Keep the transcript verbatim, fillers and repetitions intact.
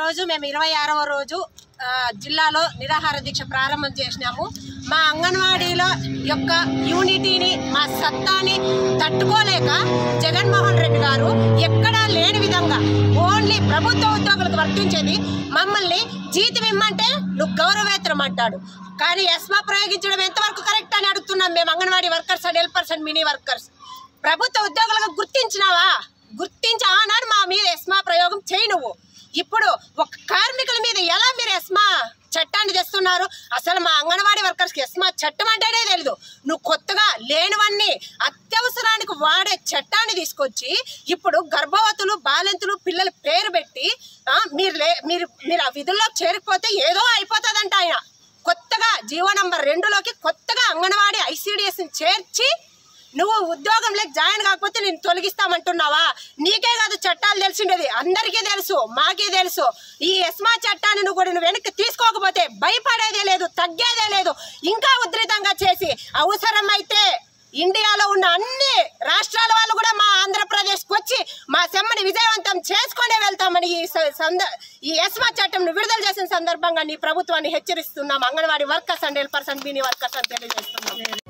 ఈరోజు మేము ఇరవై ఆరవ రోజు జిల్లాలో నిరాహార దీక్ష ప్రారంభం చేసినాము. మా అంగన్వాడీల యొక్క యూనిటీని, మా సత్తాని తట్టుకోలేక జగన్మోహన్ రెడ్డి గారు ఎక్కడా లేని విధంగా ఓన్లీ ప్రభుత్వ ఉద్యోగులకు వర్తించేది మమ్మల్ని జీతం ఇమ్మంటే నువ్వు గౌరవేతరం అంటాడు. కానీ ఎస్మా ప్రయోగించడం ఎంతవరకు కరెక్ట్ అని అడుగుతున్నాం మేము. Anganwadi workers and helpers and mini workers ప్రభుత్వ ఉద్యోగులకు గుర్తించినావా? గుర్తించి ఆనాడు మా మీద ఎస్మా ప్రయోగం చేయి. నువ్వు ఇప్పుడు ఒక కార్మికుల మీద ఎలా మీరు ఎస్మా చట్టాన్ని తెస్తున్నారు? అసలు మా అంగన్వాడీ వర్కర్స్కి ఎస్మా చట్టం అంటేనే తెలియదు. నువ్వు కొత్తగా లేనివన్నీ అత్యవసరానికి వాడే చట్టాన్ని తీసుకొచ్చి ఇప్పుడు గర్భవతులు, బాలింతులు, పిల్లల పేరు పెట్టి మీరు లే మీరు మీరు ఆ విధుల్లోకి చేరిపోతే ఏదో అయిపోతుందంట. ఆయన కొత్తగా జీవో నంబర్ రెండులోకి కొత్తగా అంగన్వాడీ ఐసీడీఎస్ని చేర్చి నువ్వు ఉద్యోగంలోకి జాయిన్ కాకపోతే నేను తొలగిస్తామంటున్నావా? నీకే కాదు చట్టాలు తెలిసిండేది, అందరికీ తెలుసు, మాకే తెలుసు. ఈ ఎస్మా చట్టాన్ని నువ్వు కూడా నువ్వు వెనక్కి తీసుకోకపోతే భయపడేదే లేదు, తగ్గేదే లేదు. ఇంకా ఉధృతంగా చేసి అవసరమైతే ఇండియాలో ఉన్న అన్ని రాష్ట్రాల వాళ్ళు కూడా మా ఆంధ్రప్రదేశ్కి వచ్చి మా సెమ్మని విజయవంతం చేసుకునే వెళ్తామని ఈ సంద ఈ ఎస్మా చట్టం విడుదల చేసిన సందర్భంగా నీ ప్రభుత్వాన్ని హెచ్చరిస్తున్నాం. Anganwadi workers and helpers and mini workers అని తెలియజేస్తున్నాం.